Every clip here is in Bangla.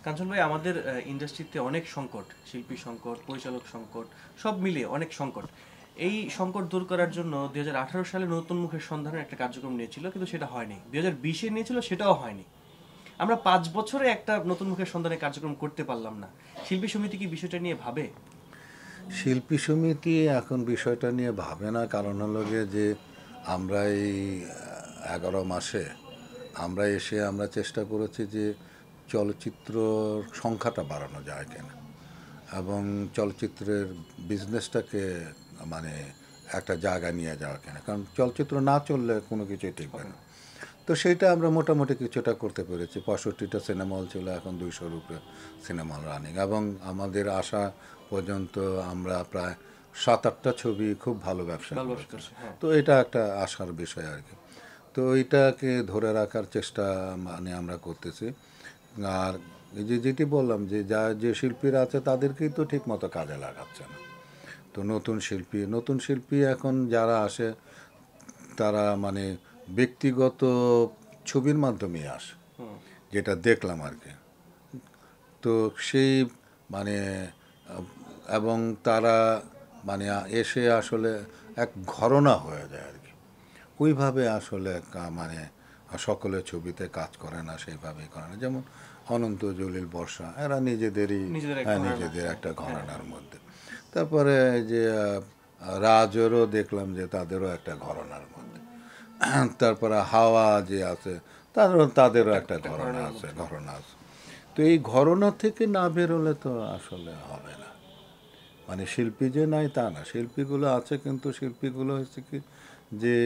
কাঞ্চন ভাই, আমাদের ইন্ডাস্ট্রিতে অনেক সংকট, শিল্পী সংকট, পরিচালক সংকট, সব মিলিয়ে অনেক সংকট। এই সংকট দূর করার জন্য 2018 সালে নতুন মুখের সন্ধানের একটা কার্যক্রম নিয়েছিল, কিন্তু সেটা হয়নি। 2020-এ নিয়েছিল, সেটাও হয়নি। আমরা 5 বছরে একটা নতুন মুখের সন্ধানের কার্যক্রম করতে পারলাম না। শিল্পী সমিতি কি বিষয়টা নিয়ে ভাবে? শিল্পী সমিতি এখন বিষয়টা নিয়ে ভাবে না, কারণ হলো গিয়ে যে আমরা এই 11 মাসে আমরা চেষ্টা করেছি যে চলচ্চিত্রর সংখ্যাটা বাড়ানো যায় কিনা এবং চলচ্চিত্রের বিজনেসটাকে মানে একটা জায়গা নিয়ে যাওয়া কিনা, কারণ চলচ্চিত্র না চললে কোনো কিছুই টিকবে না। তো সেইটা আমরা মোটামুটি কিছুটা করতে পেরেছি। 65টা সিনেমা হল ছিল, এখন 200-র উপরে সিনেমা হল রানিং, এবং আমাদের আশা পর্যন্ত আমরা প্রায় 7-8টা ছবি খুব ভালো ব্যবসা করছি। তো এটা একটা আশার বিষয় আর কি। তো এইটাকে ধরে রাখার চেষ্টা মানে আমরা করতেছি। আর এই যেটি বললাম যে যে শিল্পীরা আছে তাদেরকেই তো ঠিক মতো কাজে লাগাচ্ছে না। তো নতুন শিল্পী এখন যারা আসে তারা মানে ব্যক্তিগত ছবির মাধ্যমে আসে, যেটা দেখলাম আর কি। তো সেই মানে এবং তারা মানে এসে আসলে এক ঘরনা হয়ে যায় আর কি। ওইভাবে আসলে মানে সকলের ছবিতে কাজ করে না, সেইভাবেই করে না। যেমন অনন্ত, জলিল, বর্ষা, এরা নিজেদের একটা ঘরানার মধ্যে। তারপরে যে রাজেরও দেখলাম যে তাদেরও একটা ঘরানার মধ্যে। তারপরে হাওয়া যে আছে তাদেরও একটা ঘরানা আছে। তো এই ঘরানা থেকে না বেরোলে তো আসলে হবে না। মানে শিল্পী যে নাই তা না, শিল্পীগুলো আছে, কিন্তু শিল্পীগুলো হচ্ছে কি যে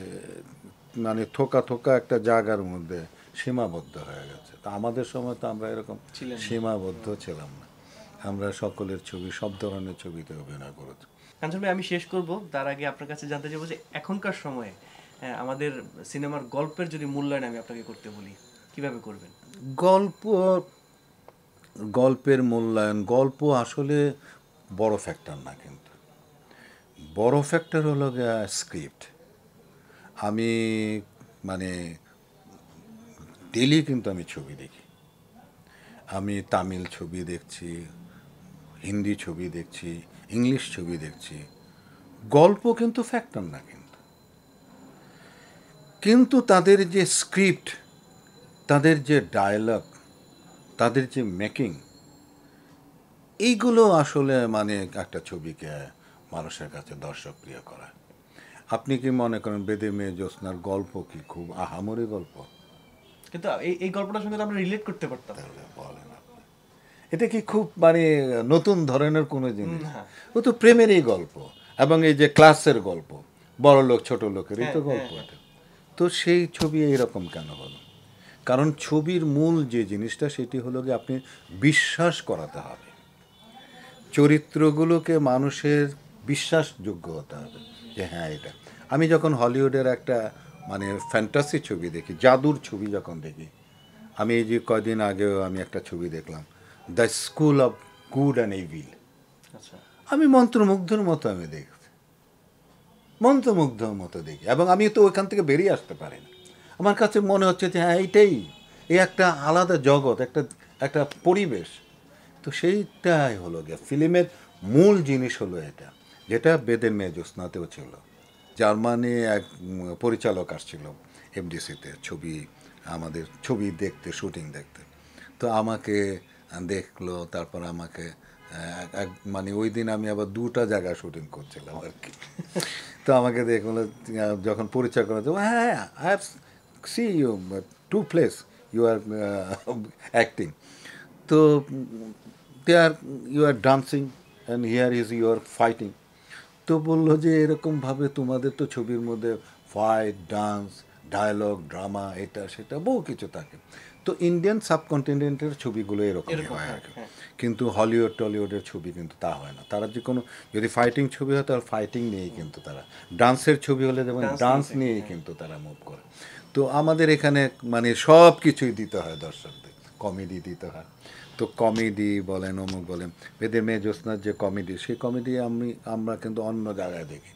মানে থোকা একটা জায়গার মধ্যে সীমাবদ্ধ হয়ে গেছে। তা আমাদের সময় তো আমরা এরকম সীমাবদ্ধ ছিলাম না। আমরা সকলের ছবি, সব ধরনের ছবিতে অভিনয় করেছি। কাঞ্চন ভাই, আমি শেষ করব তার আগে আপনার কাছে জানতে চাইবো যে এখনকার সময়ে আমাদের সিনেমার গল্পের যদি মূল্যায়ন আমি আপনাকে করতে বলি, কিভাবে করবেন? গল্প গল্পের মূল্যায়ন, গল্প আসলে বড় ফ্যাক্টর না, কিন্তু বড় ফ্যাক্টর হলো স্ক্রিপ্ট। আমি মানে ডেলি কিন্তু আমি ছবি দেখি। আমি তামিল ছবি দেখছি, হিন্দি ছবি দেখছি, ইংলিশ ছবি দেখছি। গল্প কিন্তু ফ্যাক্টর না, কিন্তু তাদের যে স্ক্রিপ্ট, তাদের যে ডায়ালগ, তাদের যে মেকিং, এইগুলো আসলে মানে একটা ছবিকে মানুষের কাছে দর্শকপ্রিয় করা। আপনি কি মনে করেন বেদে মেয়ে জ্যোৎস্নার গল্প কি খুব আহামরি গল্প? কিন্তু এই গল্পটার সঙ্গে তো আমরা রিলেট করতে পারতাম। তাহলে বলেন আপনি, এটা কি খুব মানে নতুন ধরনের কোনো জিনিস? ও তো প্রেমেরই গল্প, এবং এই যে ক্লাসের গল্প, বড় লোক ছোট লোকেরই তো গল্প এটা। তো সেই ছবি এইরকম কেন হলো? কারণ ছবির মূল যে জিনিসটা সেটি হলো যে আপনি বিশ্বাস করাতে হবে, চরিত্রগুলোকে মানুষের বিশ্বাসযোগ্য হতে হবে যে হ্যাঁ এটা। আমি যখন হলিউডের একটা মানে ফ্যান্টাসি ছবি দেখি, জাদুর ছবি যখন দেখি, আমি এই যে কয়দিন আগেও আমি একটা ছবি দেখলাম, the school of good and evil. আমি মন্ত্রমুগ্ধর মতো আমি দেখছি, মন্ত্রমুগ্ধর মতো দেখি, এবং আমি তো ওইখান থেকে বেরিয়ে আসতে পারি না। আমার কাছে মনে হচ্ছে যে হ্যাঁ এইটাই, এই একটা আলাদা জগৎ, একটা একটা পরিবেশ। তো সেইটাই হলো গিয়ে ফিল্মের মূল জিনিস হলো এটা, যেটা বেদের মেয়ে জ্যোৎস্নাতেও ছিল। জার্মানি এক পরিচালক আসছিল এফডিসিতে ছবি, আমাদের ছবি দেখতে, শুটিং দেখতে। তো আমাকে দেখলো, তারপর আমাকে মানে ওই দিন আমি আবার 2টা জায়গায় শুটিং করছিলাম আর কি। তো আমাকে দেখলো, যখন পরিচয় করে দেবো, হ্যাঁ I have see you 2 place you are acting. তো there you are dancing and here is you are fighting. তো বললো যে এরকমভাবে তোমাদের তো ছবির মধ্যে ফাইট, ডান্স, ডায়ালগ, ড্রামা, এটা সেটা বহু কিছু থাকে। তো ইন্ডিয়ান সাবকন্টিনেন্টের ছবিগুলো এরকমই হয় আর কি, কিন্তু হলিউড টলিউডের ছবি কিন্তু তা হয় না। তারা যে কোনো যদি ফাইটিং ছবি হয় তাহলে ফাইটিং নিয়েই কিন্তু তারা, ডান্সের ছবি হলে যেমন ডান্স নিয়েই কিন্তু তারা মুভ করে। তো আমাদের এখানে মানে সব কিছুই দিতে হয় দর্শকদের, কমেডি দিতে হয়। তো কমেডি বলেন, অমুক বলেন, বেদের মেয়ে জ্যোৎস্নার যে কমেডি, সেই কমেডি আমরা কিন্তু অন্য জায়গায় দেখি।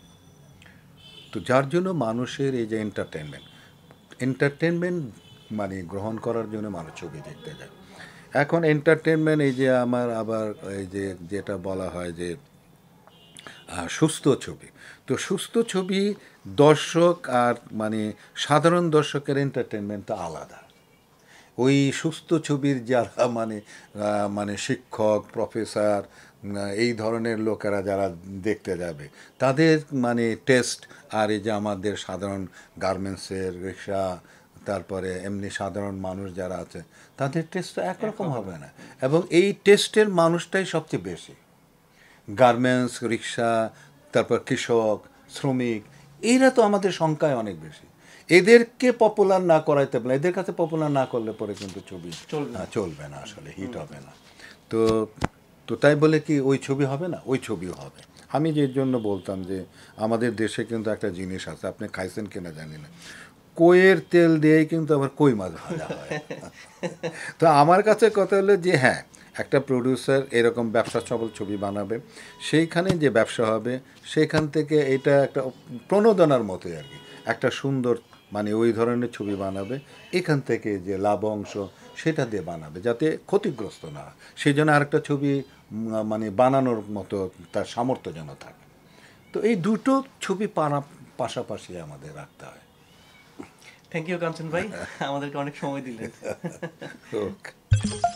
তো যার জন্য মানুষের এই যে এন্টারটেনমেন্ট মানে গ্রহণ করার জন্য মানুষ ছবি দেখতে যায়। এখন এন্টারটেনমেন্ট, এই যে আমার আবার এই যে যেটা বলা হয় যে সুস্থ ছবি, তো সুস্থ ছবি দর্শক আর মানে সাধারণ দর্শকের এন্টারটেনমেন্ট তো আলাদা। ওই সুস্থ ছবির যারা মানে শিক্ষক, প্রফেসর, এই ধরনের লোকেরা যারা দেখতে যাবে, তাদের মানে টেস্ট আর এই যে আমাদের সাধারণ গার্মেন্টসের, রিক্সা, তারপরে এমনি সাধারণ মানুষ যারা আছে, তাদের টেস্ট তো একরকম হবে না। এবং এই টেস্টের মানুষটাই সবচেয়ে বেশি। গার্মেন্টস, রিক্সা, তারপর কৃষক, শ্রমিক, এরা তো আমাদের সংখ্যায় অনেক বেশি। এদেরকে পপুলার না করাইতে পারলে, এদের কাছে পপুলার না করলে পরে কিন্তু ছবি চলবে না, আসলে হিট হবে না। তো তো তাই বলে কি ওই ছবি হবে না? ওই ছবিও হবে। আমি যে জন্য বলতাম যে আমাদের দেশে কিন্তু একটা জিনিস আছে, আপনি খাইছেন কিনা জানি না, কইয়ের তেল দিয়েই কিন্তু আবার কই মাছ ভাজা হয়। তো আমার কাছে কথা হলো যে হ্যাঁ, একটা প্রডিউসার এরকম ব্যবসা সফল ছবি বানাবে, সেইখানে যে ব্যবসা হবে সেইখান থেকে এটা একটা প্রণোদনার মতোই আর কি, একটা সুন্দর মানে ওই ধরনের ছবি বানাবে, এখান থেকে যে লাভ অংশ সেটা দিয়ে বানাবে, যাতে ক্ষতিগ্রস্ত না হয়। সেই জন্য আরেকটা ছবি মানে বানানোর মতো তার সামর্থ্য যেন থাকে। তো এই দুটো ছবি পাশাপাশি আমাদের রাখতে হয়। থ্যাংক ইউ কাঞ্চন ভাই, আমাদেরকে অনেক সময় দিলেন। ওকে।